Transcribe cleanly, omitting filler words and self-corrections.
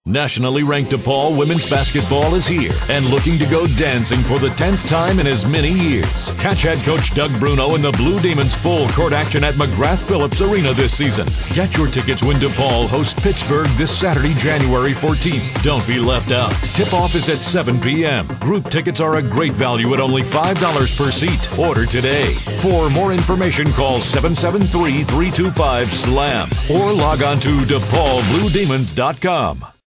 Nationally ranked DePaul women's basketball is here and looking to go dancing for the 10th time in as many years. Catch head coach Doug Bruno and the Blue Demons full court action at McGrath-Phillips Arena this season. Get your tickets when DePaul hosts Pittsburgh this Saturday, January 14th. Don't be left out. Tip-off is at 7 p.m. Group tickets are a great value at only $5 per seat. Order today. For more information, call 773-325-SLAM or log on to DePaulBlueDemons.com.